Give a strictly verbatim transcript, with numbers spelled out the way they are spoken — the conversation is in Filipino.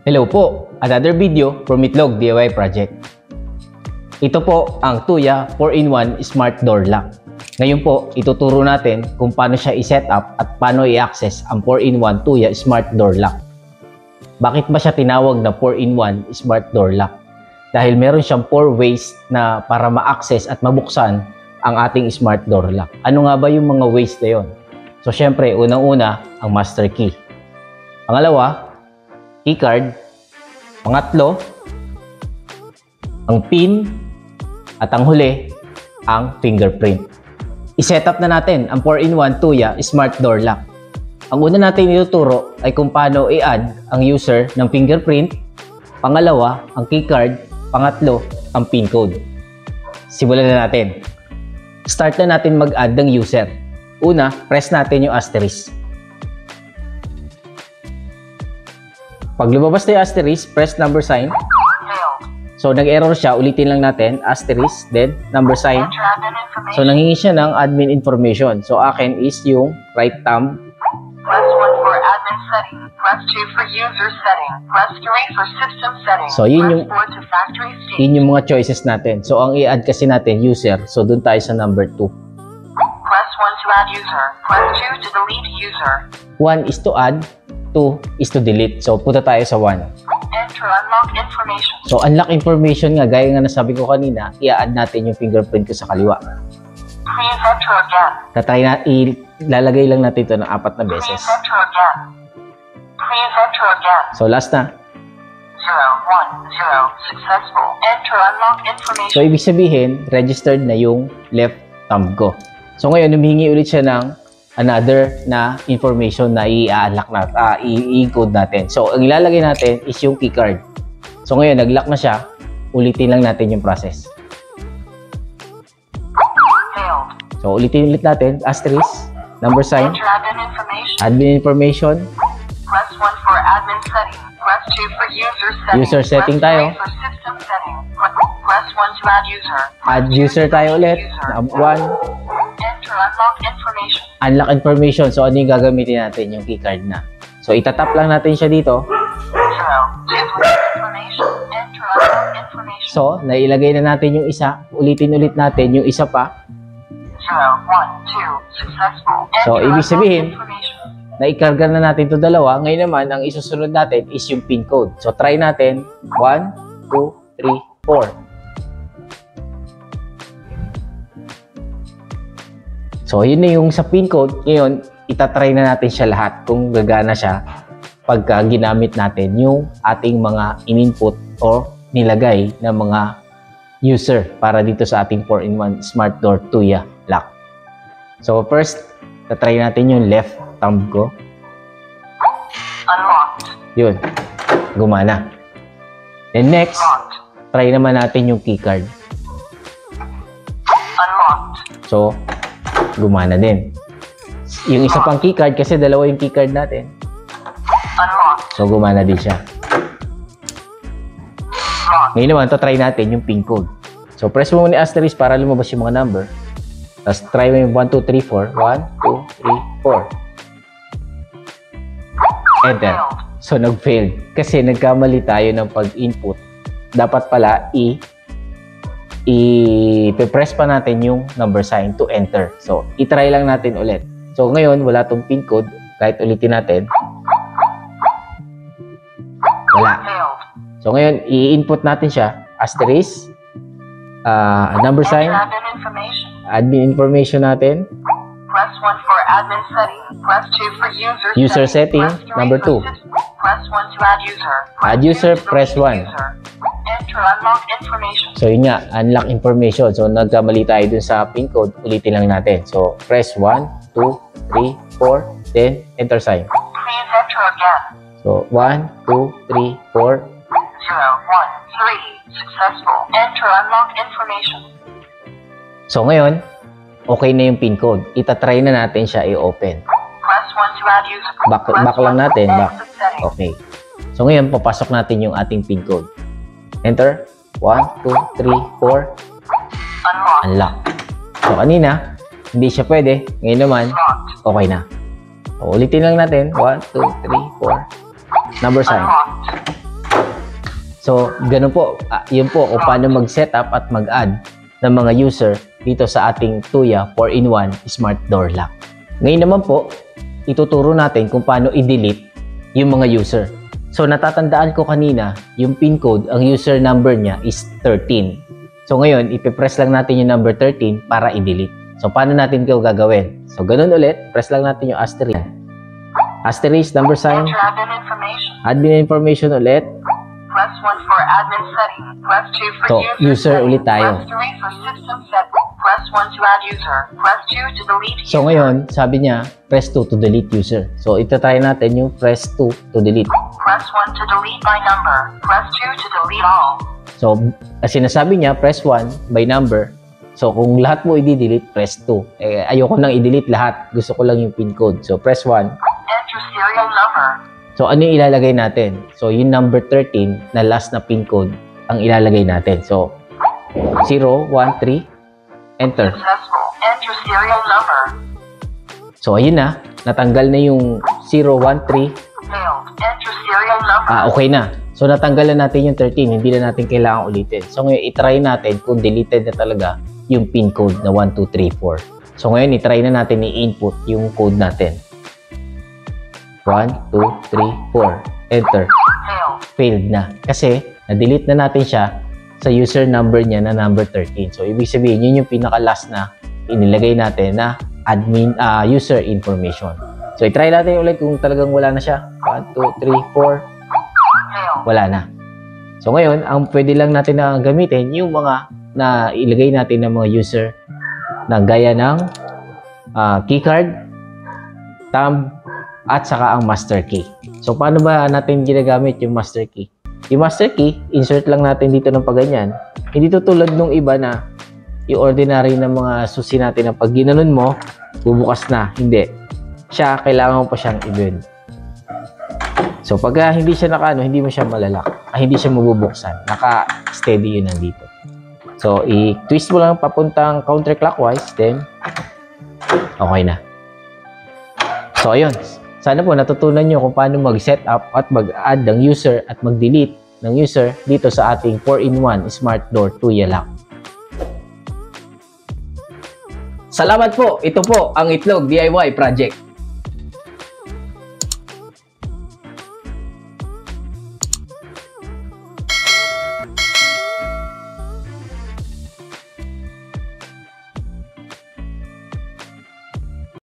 Hello po! Another video from Itlog D I Y Project. Ito po ang TUYA four in one Smart Door Lock. Ngayon po, ituturo natin kung paano siya i-set up at paano i-access ang four in one TUYA Smart Door Lock. Bakit ba siya tinawag na four in one Smart Door Lock? Dahil meron siyang four ways na para ma-access at mabuksan ang ating Smart Door Lock. Ano nga ba yung mga ways na yun? So, syempre, unang-una, ang master key. Pangalawa, keycard. Pangatlo, ang pin. At ang huli, ang fingerprint. I-set up na natin ang four in one TUYA Smart Door Lock. Ang una natin ituturo ay kung paano i-add ang user ng fingerprint. Pangalawa, ang keycard. Pangatlo, ang pin code. Simulan na natin. Start na natin mag-add ng user. Una, press natin yung asterisk. Pag lumabas na yung asterisk, press number sign. So, nag-error siya. Ulitin lang natin. Asterisk, then number sign. So, nanghingi siya ng admin information. So, akin is yung right thumb. Press one for admin setting. Press two for user setting. Press three for system setting. So, yun yung, Press four to factory state. yun yung mga choices natin. So, ang i-add kasi natin, user. So, dun tayo sa number two. Press one to add user. Press two to delete user. one is to add. two is to delete. So, punta tayo sa one. Enter unlock information. So, unlock information nga, gaya nga nasabi ko kanina, i-add natin yung fingerprint ko sa kaliwa. Please enter again. Tatry na, ilalagay lang natin ito ng apat na beses. Please enter again. Please enter again. So, last na. zero, one, zero. Successful. Enter unlock information. So, ibig sabihin, registered na yung left thumb ko. So, ngayon, humihingi ulit siya ng another na information na i-unlock na, uh, i-encode natin. So, ang ilalagay natin is yung keycard. So, ngayon, nag-lock na siya. Ulitin lang natin yung process. Failed. So, ulitin ulit natin. Asterisk, number sign, Enter admin information. admin information, Press one for admin setting. Press two for user setting. User setting Press tayo. three for system setting. Press one to add user. add user tayo ulit. one, Enter unlock information. unlock information. So, ano yung gagamitin natin? Yung keycard na. So, itatap lang natin siya dito. Zero. Duplicate information. Enter unlock information. So, nailagay na natin yung isa. Ulitin ulit natin yung isa pa. Zero, one, two. Successful. So, Enter ibig sabihin, unlock information. naikarga na natin ito dalawa. Ngayon naman, ang isusunod natin is yung pin code. So, try natin. one, two, three, four. So, yun na yung sa pin code. Ngayon, itatry na natin siya lahat kung gagana siya pagka ginamit natin yung ating mga in-input or nilagay na mga user para dito sa ating four in one Smart Door TUYA Lock. So, first, tatry natin yung left thumb ko. Unlocked. Yun. Gumana. Then next, Locked. try naman natin yung keycard. Unlocked. So, gumana din. Yung isa pang keycard, kasi dalawa yung keycard natin. Unlocked. So, gumana din siya. Locked. Ngayon naman, to try natin yung pin code. So, press mo muna yung asterisk para lumabas yung mga number. Tapos, try mo yung one, two, three, four. one, two, three, four. Enter. So, nag-failed. Kasi nagkamali tayo ng pag-input. Dapat pala, i- i-press pa natin yung number sign to enter. So, i-try lang natin ulit. So, ngayon, wala tong pin code. Kahit ulitin natin. Wala. Failed. So, ngayon, i-input natin siya. Asterisk. Uh, number sign. Enter admin information. Admin information natin. Press one for admin setting. Press two for user, User setting, Press three number for two. system. Press one to add user. Press Add two user, to press delete one. user. Enter unlock information. So, yun nga. Unlock information. So, nagkamali tayo dun sa pin code. Ulitin lang natin. So, press one, two, three, four. Then, enter sign. Please enter again. So, one, two, three, four. Zero, one, three. Successful. Enter unlock information. So, ngayon, okay na yung pin code. Itatry na natin siya i-open. Press one to add user. Back, Press back lang one natin. to Back. exit setting. Okay. So, ngayon, papasok natin yung ating pin code. Enter. one, two, three, four. Unlock. Unlock. So, kanina, hindi siya pwede. Ngayon naman, Locked. okay na. So, ulitin lang natin. one, two, three, four. Number sign. Unlocked. So, ganun po. Uh, yun po kung paano mag-setup at mag-add ng mga user dito sa ating TUYA four in one Smart Door Lock. Ngayon naman po, ituturo natin kung paano i-delete yung mga user. So, natatandaan ko kanina, yung PIN code, ang user number niya is thirteen. So, ngayon, ipipress lang natin yung number thirteen para i-delete. So, paano natin ito gagawin? So, ganun ulit, press lang natin yung asterisk. Asterisk, number sign. Admin information. Admin information ulit. Press one for admin setting. Press two for So, user, user setting. ulit tayo. Press three for system setting. Press one to add user. Press two to delete user. So, ngayon, sabi niya, press two to delete user. So, itatry natin yung press two to delete. Press one to delete by number. Press two to delete all. So, as sinasabi niya, press one by number. So, kung lahat mo i-delete, press two. Eh, ayoko nang i-delete lahat. Gusto ko lang yung PIN code. So, press one. Enter serial number. So, ano yung ilalagay natin? So, yung number thirteen na last na PIN code ang ilalagay natin. So, zero, one, three, enter. Successful. Enter serial number. So, ayun na. Natanggal na yung zero, one, three. Failed. Enter serial number. Ah, okay na. So, natanggal na natin yung thirteen. Hindi na natin kailangan ulitin. So, ngayon, itry natin kung deleted na talaga yung PIN code na one, two, three, four. So, ngayon, itry na natin i-input yung code natin. one, two, three, four. Enter. Failed. Failed na. Kasi, na-delete na natin siya sa user number niya na number thirteen. So, ibig sabihin, yun yung pinaka-last na inilagay natin na admin uh, user information. So, itry natin ulit kung talagang wala na siya. one, two, three, four. Failed. Wala na. So, ngayon, ang pwede lang natin na gamitin yung mga na ilagay natin ng mga user na gaya ng uh, keycard, thumb, at saka ang master key. So, paano ba natin ginagamit yung master key? Yung master key, insert lang natin dito ng paganyan. Hindi to tulad nung iba na yung ordinary na mga susi natin na pag ginanon mo, bubukas na. Hindi. Siya, kailangan mo pa siyang i-bend. So, pag uh, hindi siya naka, ano, hindi mo siya malalak. Ah, hindi siya mabubuksan. Naka-steady yun nandito. So, i-twist mo lang papuntang counterclockwise, then, okay na. So, ayun. Sana po natutunan nyo kung paano mag-set up at mag-add ng user at mag-delete ng user dito sa ating four in one Smart Door TUYA Lock. Salamat po! Ito po ang Itlog D I Y Project.